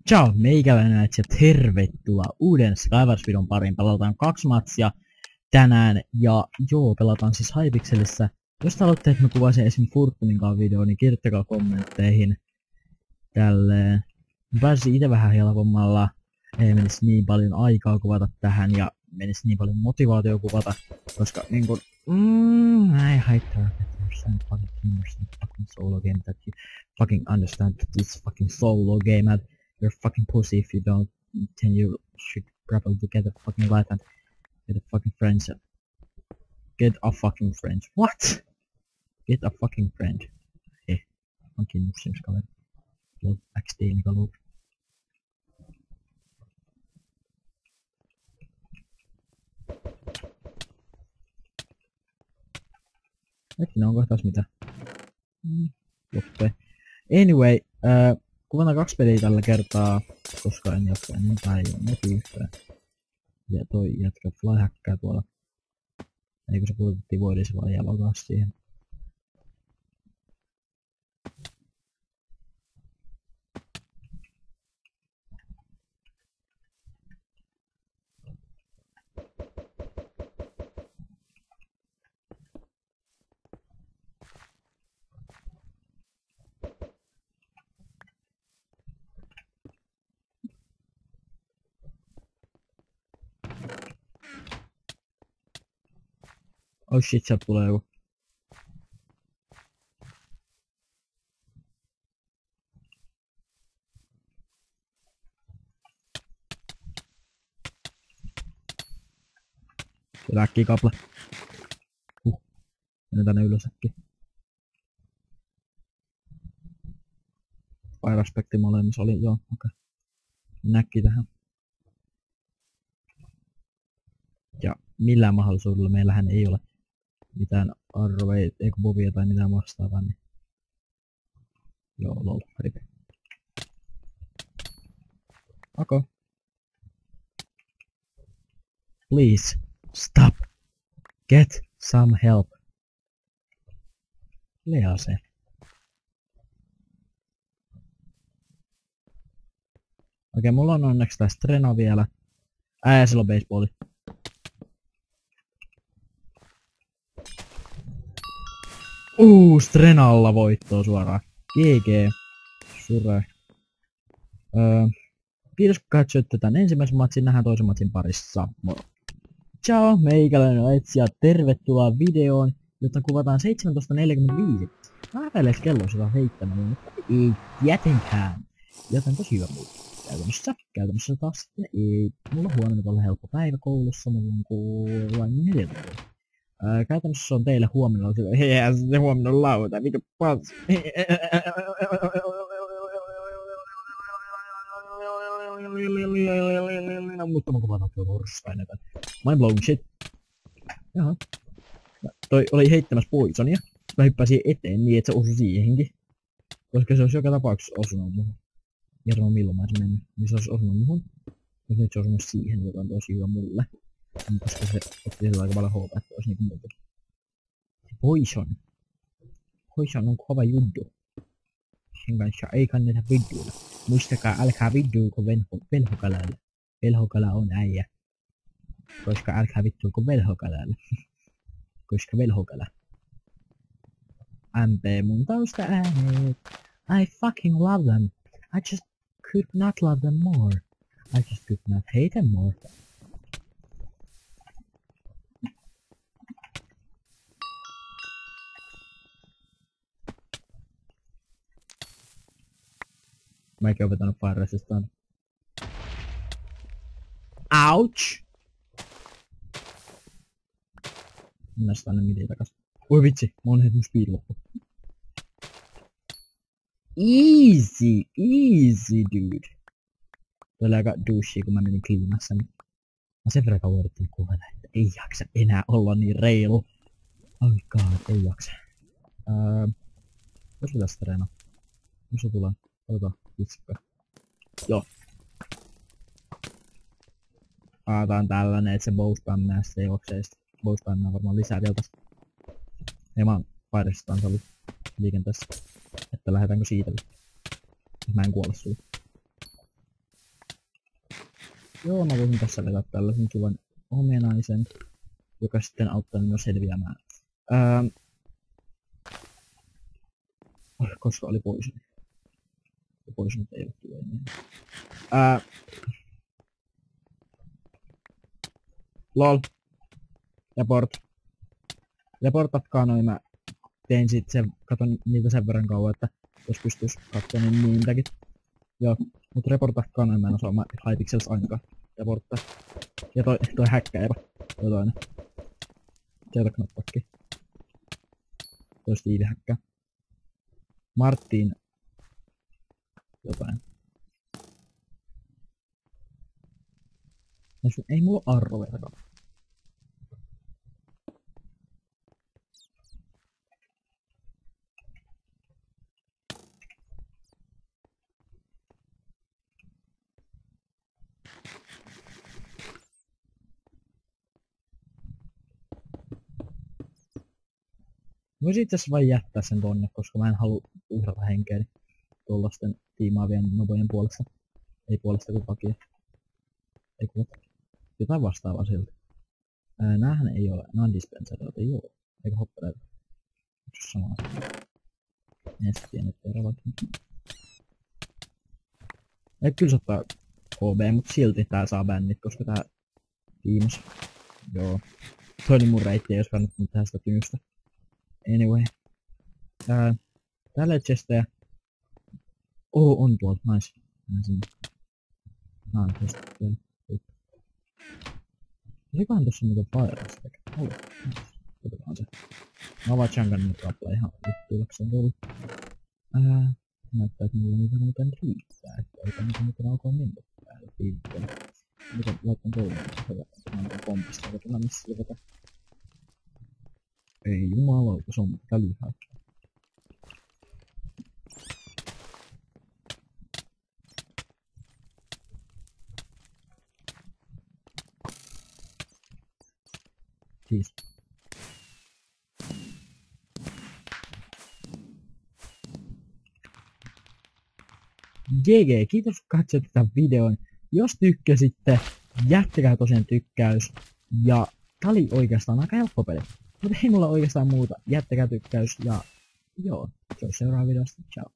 Ciao, meikäläinen ja tervetuloa uuden Skywars-videon pariin. Pelataan 2 matsia tänään ja pelataan siis Hypixelissä. Jos te haluatte, että mä kuvasin esim. Fortunin kanssa video, niin kirjoittakaa kommentteihin tälleen. Mä pääsin itse vähän helpommalla. Ei menisi niin paljon aikaa kuvata tähän ja menisi niin paljon motivaatio kuvata, koska niinku I haittaa fucking solo game that you fucking understand that it's fucking solo game and you're fucking pussy if you don't, then you should probably get a fucking life and get a fucking friends. Get a fucking friend. What? Get a fucking friend. Fucking muslims kaveri. Love XD mikä love. Hetkinen, onko taas mitä? Loppee. Anyway, kuvataan 2 peliä tällä kertaa, koska en jaksa enempää, ei oo motiivista. Ja toi jätkä flyhäkkää tuolla. Eikö se puutettiin voidisi vaan jalotaa siihen. Oh shit, sieltä tulee joku. Siellä äkkiä kaple. Mennään tänne ylös äkkiä. Fire aspekti molemmissa oli, joo, okei. Näkki tähän. Ja millään mahdollisuudella meillähän ei ole mitään arveita, eikä bobia tai mitään vastaavaa, niin joo, lol, rip. Okay. Please, stop. Get some help. Lease. Okei, mulla on onneksi tää Strena vielä. Sillä on baseballi. Strenalla voittoa suoraan. GG. Sure. Kiitos kun katsoitte tän ensimmäisen matsin, nähdään toisen matsin parissa. Moro. Ciao, meikäläinen on etsijä. Tervetuloa videoon, jota kuvataan 17.45. Arvelees kello sitä heittämällä, mutta ei tietenkään. Joten tosi hyvä muuta. Käytännössä taas sitten ei. Mulla on huomenna olla helppo päivä koulussa, mulla on kuulla 14. Käytännössä on teille huomenna se huomenna on lauantai, mikä pas. Mutta mä kuvataan tuo torstai näitä. Mind blowing shit. Jaha. Toi oli heittämässä poisonia. Mä hyppäsin eteen niin, että se osui siihenkin. Koska se olisi joka tapauksessa osunut muhun. Kerron milloin mä olisin mennyt. Niin se olisi osunut muhun. Mutta nyt se osui siihen, joka on tosi hyvä mulle. Koska se otti sillä aika paljon HP, että olisi niinku muuta. Poison. Poison on kova juttu. Sen kanssa ei kannata videoida. Muistakaa, älkää videoiko velhokalalle. Velhokala on äijä. Koska älkää vittuilko velhokalalle. Koska velhokala. MP mun tausta äänet. I fucking love them. I just could not love them more. I just could not hate them more. Mä eikä opetanut fire resistaan. Ouch! Mennään tänne midin takas. Oi vitsi, mä oon heittänyt speed loppu. Easy, easy dude. Tuo oli aika douchey kun mä menin kliimassa. Mä sen verran kauan yritin kuvata, että ei jaksa enää olla niin reilu. Oh god, ei jaksa. Jos pitäis treenaa. Missä tulee? Otetaan vitsikka. Joo. Tää on tällainen, että se bowspammää sitten ei juoksee. Bowspammää varmaan lisää vielä tästä. Ei mä oon Firestaan ollut liikenteessä. Että lähdetäänkö siitä? Mä en kuole sulle. Joo, mä voisin tässä vetää tällaisen kivan omenaisen, joka sitten auttaa minua selviämään. Koska oli poison. Poison ei ole kiva niin. Lol. Reportatkaa noin, mä tein sit sen, katon niitä sen verran kauan, että jos pystyis katsoa niin niitäkin. Joo, mut reportatkaa noin, mä en osaa Hypixels ainakaan reporttaa. Ja toi häkkäjä, toi toinen. Sieltä knoppakki. Toi Steve häkkää. Martin. Jotain. Ei mulla oo arroverta. Voisin itse asiassa vain jättää sen tonne, koska mä en halua uhrata henkeäni tuollaisten tiimaavien nobojen puolesta. Ei puolesta kuin takia. Ei kuule. Jotain vastaavaa siltä. Näähän ei ole. Nää on dispensereita, joo. Eikä hoppereita. Onks sama asia? Ensin pienet tervat. Ei kyllä se ottaa KB, mut silti tää saa bännit, koska tää tiimas. Joo. Toi oli mun reitti, jos kannattaa tehdä sitä tyystä. Anyway. Täällä ei chestejä. On tuolta, nice. Olikohan tossa niinku Pirates tekee? Oli. Otetaan se. Mä oon vaan Changan nyt kappale ihan vittuillakseen tullut. Näyttää, että mulla niitä muuten riittää. Että eikä niitä muuten alkaa minne päälle viikkoon. Miten laitan toinen? Mä oon pompista, katsotaan missä se vetää. Ei jumalauta, se on mitä lyhää. Siis. GG, kiitos kun katsoitte tämän videon. Jos tykkäsitte, jättäkää tosiaan tykkäys. Ja tää oli oikeastaan aika helppo peli. Mutta ei mulla oikeastaan muuta. Jättäkää tykkäys ja joo, se on seuraava videosta. Ciao.